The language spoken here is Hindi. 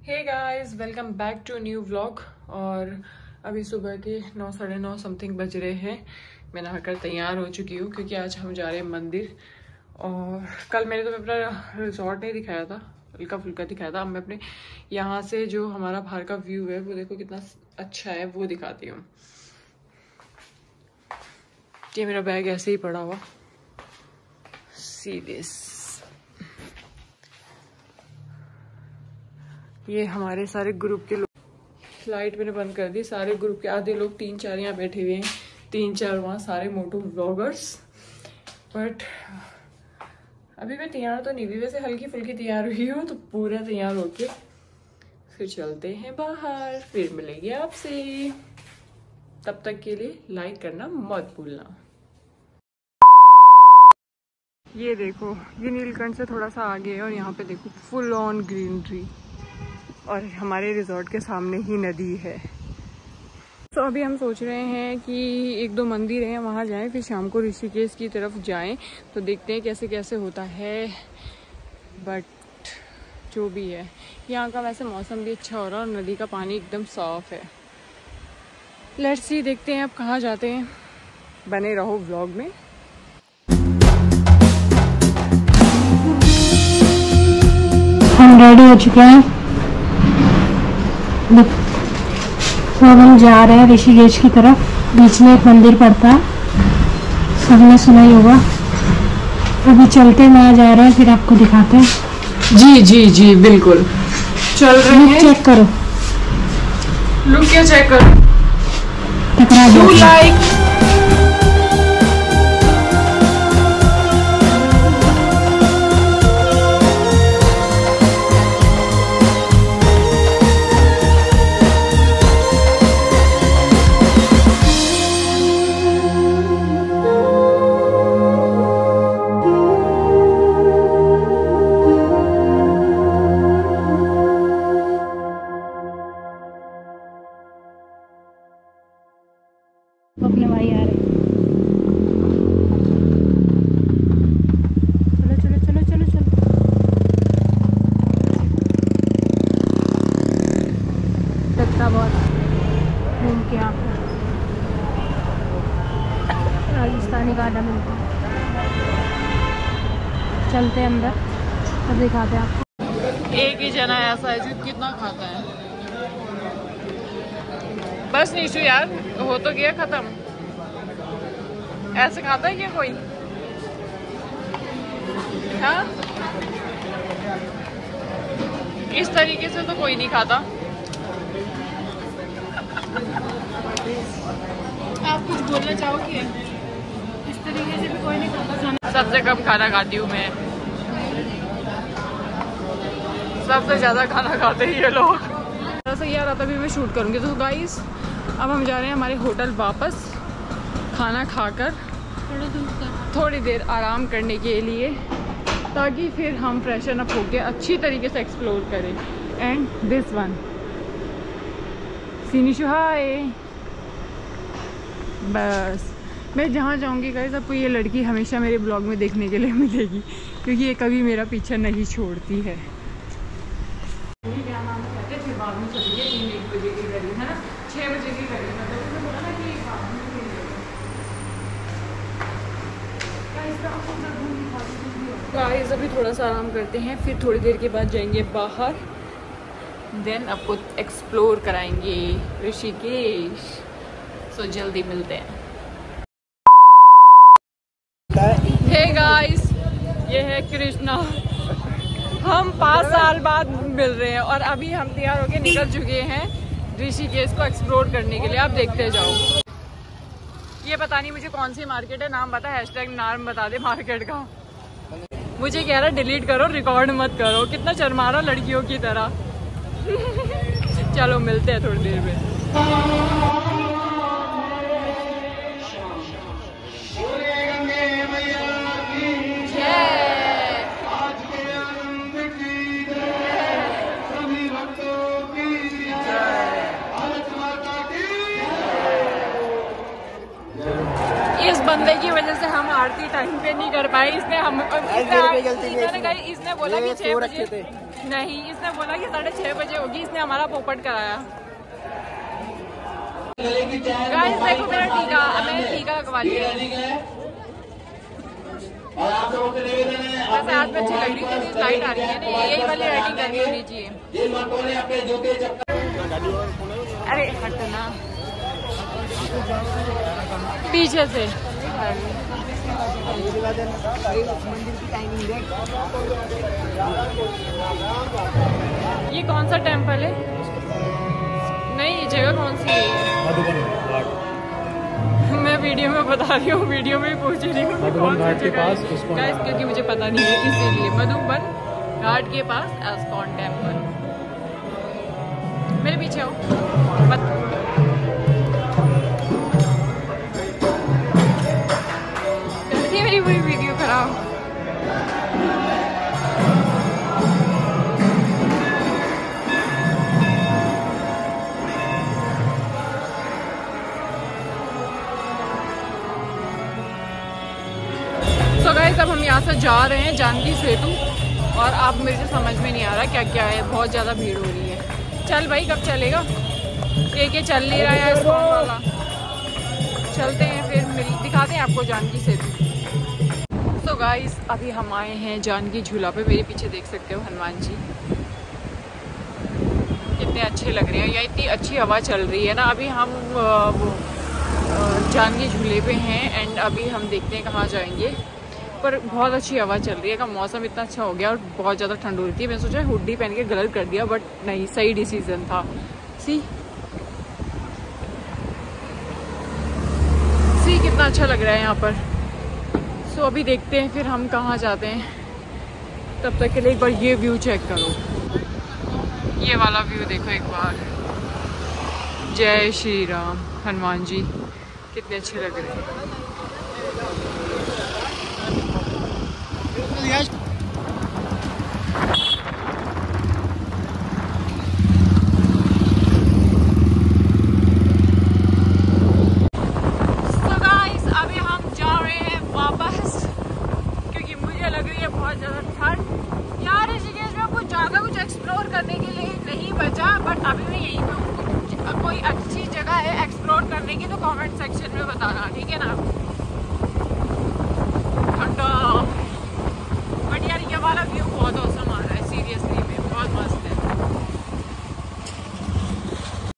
Hey guys, welcome back to new vlog. और अभी सुबह के 9 साढ़े 9 समथिंग बज रहे हैं। मैं नहाकर तैयार हो चुकी हूँ क्योंकि आज हम जा रहे हैं मंदिर। और कल मैंने तुम्हें अपना रिजॉर्ट नहीं दिखाया था, हल्का फुल्का दिखाया था। अब मैं अपने यहाँ से जो हमारा बाहर का व्यू है वो देखो कितना अच्छा है, वो दिखाती हूँ। ये मेरा बैग ऐसे ही पड़ा हुआ, सी दिस। ये हमारे सारे ग्रुप के लोग, लाइट मैंने बंद कर दी। सारे ग्रुप के आधे लोग 3-4 यहाँ बैठे हुए हैं, 3-4 वहाँ, सारे मोटो व्लॉगर्स। बट अभी मैं तैयार तो नहीं हुई, वैसे हल्की फुल्की तैयार हुई हूँ। तो पूरा तैयार होके फिर चलते हैं बाहर, फिर मिलेंगे आपसे। तब तक के लिए लाइक करना मत भूलना। ये देखो, ये नीलकंठ से थोड़ा सा आगे है और यहाँ पे देखो फुल ऑन ग्रीनरी। और हमारे रिजॉर्ट के सामने ही नदी है। तो अभी हम सोच रहे हैं कि 1-2 मंदिर हैं वहाँ जाएं, फिर शाम को ऋषिकेश की तरफ जाएं। तो देखते हैं कैसे कैसे होता है। बट जो भी है, यहाँ का वैसे मौसम भी अच्छा हो रहा है और नदी का पानी एकदम साफ है। लेट्स सी, देखते हैं अब कहाँ जाते हैं। बने रहो व्लॉग में। हम रेडी हो चुके हैं, तो अब हम जा रहे हैं ऋषिकेश की तरफ। बीच में एक मंदिर पड़ता है, सबने सुना ही होगा। अभी चलते वहाँ जा रहे हैं, फिर आपको दिखाते हैं। जी जी जी बिल्कुल, चल रहे हैं। चेक करो, लुक क्या चेक करो, टकरा दो लाइक। अपने भाई आ रहे। चलो चलो चलो चलो चलो। लगता बहुत घूम के यहाँ पे राजस्थानी गाना मिलता है। चलते अंदर, तब दिखाते हैं आपको। एक ही जना ऐसा है जो कितना खाता है। बस नीशू यार, हो तो गया खत्म। ऐसे खाता है क्या कोई? हाँ, इस तरीके से तो कोई नहीं खाता। आप कुछ बोलना चाहोगे? इस तरीके से भी कोई नहीं खाता। सबसे कम खाना खाती हूँ मैं, सबसे ज्यादा खाना खाते हैं ये लोग। ऐसा यार, तभी मैं शूट करूँगी। तो गाइस, अब हम जा रहे हैं हमारे होटल वापस, खाना खाकर थोड़ी देर आराम करने के लिए, ताकि फिर हम फ्रेशन अप होके अच्छी तरीके से एक्सप्लोर करें। एंड दिस वन सीनिशु, हाय। बस मैं जहाँ जाऊँगी गाइस, आपको ये लड़की हमेशा मेरे ब्लॉग में देखने के लिए मिलेगी, क्योंकि ये कभी मेरा पीछा नहीं छोड़ती है। क्या नाम कहते हैं, फिर बाद में चलिए 3-1 बजे की गाड़ी है ना, 6 बजे की गाड़ी। मतलब बोला ना कि गाइस, अभी थोड़ा सा आराम करते हैं, फिर थोड़ी देर के बाद जाएंगे बाहर। देन आपको एक्सप्लोर कराएंगे ऋषिकेश। सो जल्दी मिलते हैं। हे गाइस, ये है कृष्णा। हम 5 साल बाद मिल रहे हैं और अभी हम तैयार होके निकल चुके हैं ऋषिकेश को एक्सप्लोर करने के लिए। आप देखते जाओ। ये पता नहीं मुझे कौन सी मार्केट है, नाम बता, हैशटैग नाम बता दे मार्केट का। मुझे कह रहा डिलीट करो, रिकॉर्ड मत करो। कितना शर्मा रहा लड़कियों की तरह। चलो मिलते हैं थोड़ी देर में। इस बंदे की वजह से हम आरती टाइम पे नहीं कर पाए। इसने बोला कि 6 बजे नहीं, इसने बोला कि 6:30 बजे होगी, इसने हमारा पोपट कराया। गाइस देखो मेरा टीका, मैंने टीका लगवा लिया। वैसे आज में अच्छी लग रही है, लाइट आ रही है ना, यही वाली लाइटिंग करनी होनी चाहिए। अरे हटना पीछे से। ये कौन सा टेम्पल है? नहीं, ये जगह कौन सी है? मैं वीडियो में बता रही हूँ, वीडियो में पूछ रही हूँ मधुबन घाट के पास, क्योंकि मुझे पता नहीं है, इसीलिए मधुबन घाट के पास इस्कॉन टेम्पल। मेरे पीछे आओ। मेरी पूरी वीडियो खराब। तो गाइस अब हम यहाँ से जा रहे हैं जानकी सेतु, और अब मुझे समझ में नहीं आ रहा क्या क्या है, बहुत ज़्यादा भीड़ हो रही है। चल भाई कब चलेगा? ये चल नहीं रहा है इस्कॉन वाला। चलते हैं फिर, दिखाते हैं आपको जानकी सेतु। तो गाइस अभी हम आए हैं जानकी झूला पे। मेरे पीछे देख सकते हो हनुमान जी, कितने अच्छे लग रहे हैं। या इतनी अच्छी हवा चल रही है ना। अभी हम वो जानकी झूले पे हैं, एंड अभी हम देखते हैं कहाँ जाएंगे। पर बहुत अच्छी हवा चल रही है, का मौसम इतना अच्छा हो गया और बहुत ज़्यादा ठंड हो रही थी। मैंने सोचा हुडी पहन के गलत कर दिया, बट नहीं, सही डिसीजन था। सी कितना अच्छा लग रहा है यहाँ पर। सो अभी देखते हैं फिर हम कहाँ जाते हैं। तब तक के लिए एक बार ये व्यू चेक करो, ये वाला व्यू देखो एक बार। जय श्री राम। हनुमान जी कितने अच्छे लग रहे हैं। कोई अच्छी जगह है एक्सप्लोर करने की तो कमेंट सेक्शन में बताना, ठीक है ना। ठंडा